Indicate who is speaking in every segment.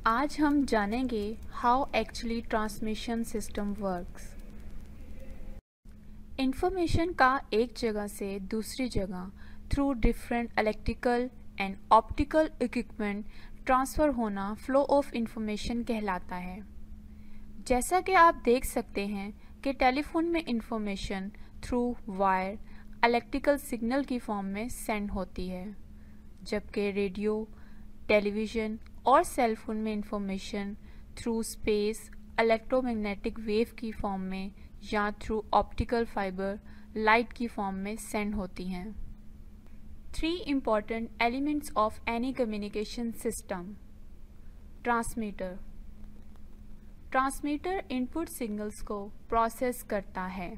Speaker 1: आज हम जानेंगे how actually transmission system works. Information का एक जगह से दूसरी जगह through different electrical and optical equipment transfer होना फ्लो ऑफ इंफॉर्मेशन कहलाता है। जैसा कि आप देख सकते हैं कि टेलीफोन में information through wire electrical signal की फॉर्म में सेंड होती है, जबकि रेडियो, टेलीविज़न और सेल फोन में information through space electromagnetic wave की फॉर्म में या थ्रू ऑप्टिकल फाइबर लाइट की फॉर्म में सेंड होती हैं। 3 important elements of any communication system. Transmitter. Transmitter input signals को प्रोसेस करता है।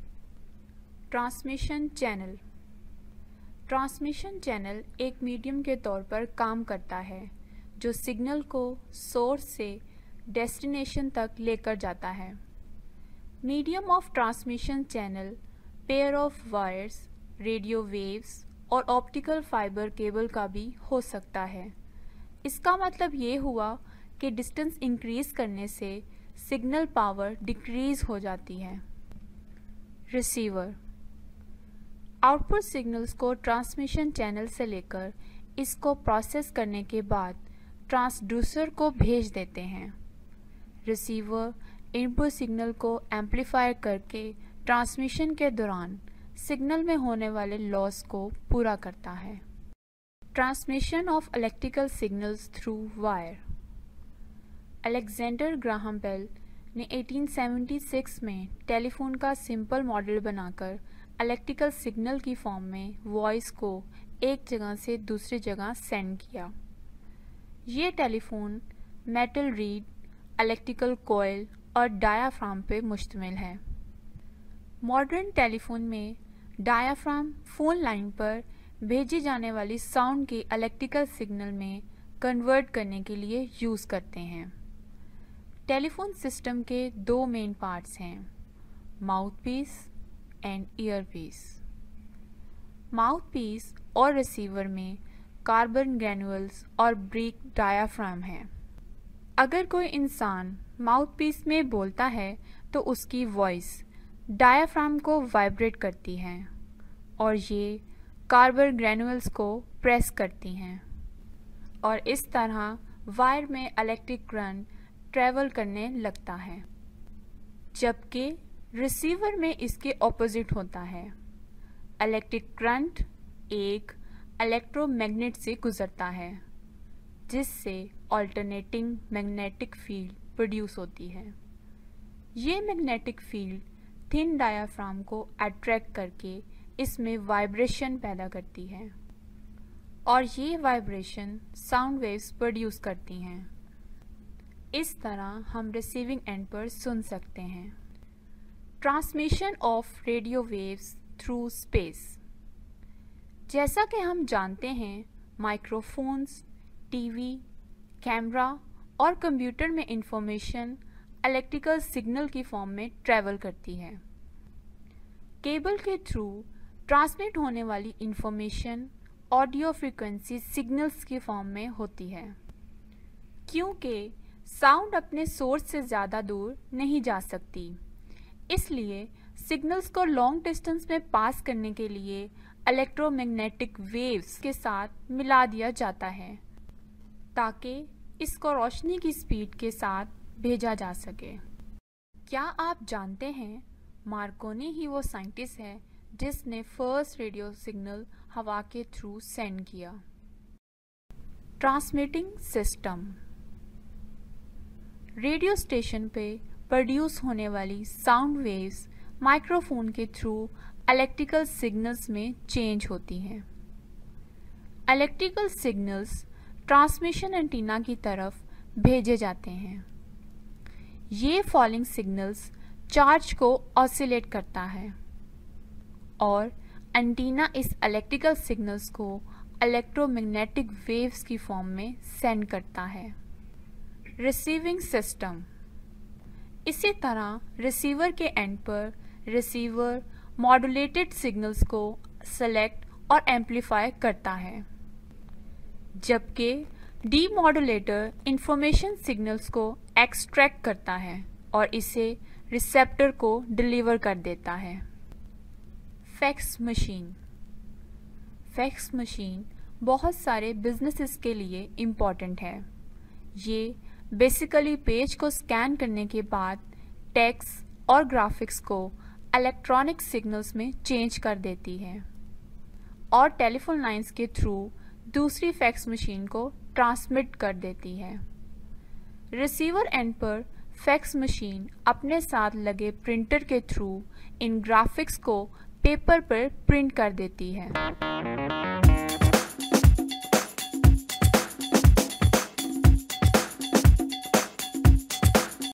Speaker 1: Transmission channel. ट्रांसमिशन चैनल एक मीडियम के तौर पर काम करता है जो सिग्नल को सोर्स से डेस्टिनेशन तक लेकर जाता है। Medium of transmission channel pair of wires, radio waves और ऑप्टिकल फाइबर केबल का भी हो सकता है। इसका मतलब ये हुआ कि डिस्टेंस इंक्रीज करने से सिग्नल पावर डिक्रीज हो जाती है। रिसीवर। आउटपुट सिग्नल्स को ट्रांसमिशन चैनल से लेकर इसको प्रोसेस करने के बाद ट्रांसड्यूसर को भेज देते हैं। रिसीवर इनपुट सिग्नल को एम्पलीफाई करके ट्रांसमिशन के दौरान सिग्नल में होने वाले लॉस को पूरा करता है। Transmission of electrical signals through wire. Alexander Graham Bell ने 1876 में टेलीफोन का सिंपल मॉडल बनाकर इलेक्ट्रिकल सिग्नल की फॉर्म में वॉइस को एक जगह से दूसरी जगह सेंड किया। ये telephone metal reed, electrical coil और डायाफ्राम पे मुश्तमिल है। मॉडर्न टेलीफोन में डायाफ्राम फोन लाइन पर भेजी जाने वाली साउंड के इलेक्ट्रिकल सिग्नल में कन्वर्ट करने के लिए यूज़ करते हैं। टेलीफोन सिस्टम के 2 मेन पार्ट्स हैं, माउथपीस एंड ईयरपीस। माउथपीस और रिसीवर में कार्बन ग्रैन्युल्स और ब्रिक डायाफ्राम है। अगर कोई इंसान माउथपीस में बोलता है तो उसकी वॉइस डायाफ्राम को वाइब्रेट करती है और ये कार्बन ग्रैन्युल्स को प्रेस करती हैं और इस तरह वायर में इलेक्ट्रिक करंट ट्रैवल करने लगता है, जबकि रिसीवर में इसके ऑपोजिट होता है। इलेक्ट्रिक करंट एक इलेक्ट्रोमैग्नेट से गुजरता है जिससे अल्टरनेटिंग मैग्नेटिक फील्ड प्रोड्यूस होती है। ये मैग्नेटिक फील्ड थिन डायाफ्राम को अट्रैक्ट करके इसमें वाइब्रेशन पैदा करती है और ये वाइब्रेशन साउंड वेव्स प्रोड्यूस करती हैं। इस तरह हम रिसीविंग एंड पर सुन सकते हैं। Transmission of radio waves through space. जैसा कि हम जानते हैं, माइक्रोफोन्स, टीवी, कैमरा और कंप्यूटर में इंफॉर्मेशन इलेक्ट्रिकल सिग्नल की फॉर्म में ट्रैवल करती है। केबल के थ्रू ट्रांसमिट होने वाली इंफॉर्मेशन ऑडियो फ्रीक्वेंसी सिग्नल्स की फॉर्म में होती है। क्योंकि साउंड अपने सोर्स से ज़्यादा दूर नहीं जा सकती, इसलिए सिग्नल्स को लॉन्ग डिस्टेंस में पास करने के लिए इलेक्ट्रोमैग्नेटिक वेव्स के साथ मिला दिया जाता है ताकि इसको रोशनी की स्पीड के साथ भेजा जा सके। क्या आप जानते हैं, मार्कोनी ही वो साइंटिस्ट है जिसने फर्स्ट रेडियो सिग्नल हवा के थ्रू सेंड किया। Transmitting system. रेडियो स्टेशन पे प्रोड्यूस होने वाली साउंड वेव्स माइक्रोफोन के थ्रू इलेक्ट्रिकल सिग्नल्स में चेंज होती हैं। इलेक्ट्रिकल सिग्नल्स ट्रांसमिशन एंटीना की तरफ भेजे जाते हैं। ये फॉलिंग सिग्नल्स चार्ज को ऑसिलेट करता है और एंटीना इस इलेक्ट्रिकल सिग्नल्स को इलेक्ट्रोमैग्नेटिक वेव्स की फॉर्म में सेंड करता है। Receiving system. इसी तरह रिसीवर के एंड पर रिसीवर मॉड्यूलेटेड सिग्नल्स को सेलेक्ट और एम्पलीफाई करता है, जबकि डीमॉड्यूलेटर इंफॉर्मेशन सिग्नल्स को एक्सट्रैक्ट करता है और इसे रिसेप्टर को डिलीवर कर देता है। Fax machine. फैक्स मशीन बहुत सारे बिजनेसेस के लिए इम्पॉर्टेंट है। ये बेसिकली पेज को स्कैन करने के बाद टेक्स्ट और ग्राफिक्स को इलेक्ट्रॉनिक सिग्नल्स में चेंज कर देती है और टेलीफोन लाइंस के थ्रू दूसरी फैक्स मशीन को ट्रांसमिट कर देती है। रिसीवर एंड पर फैक्स मशीन अपने साथ लगे प्रिंटर के थ्रू इन ग्राफिक्स को पेपर पर प्रिंट कर देती है।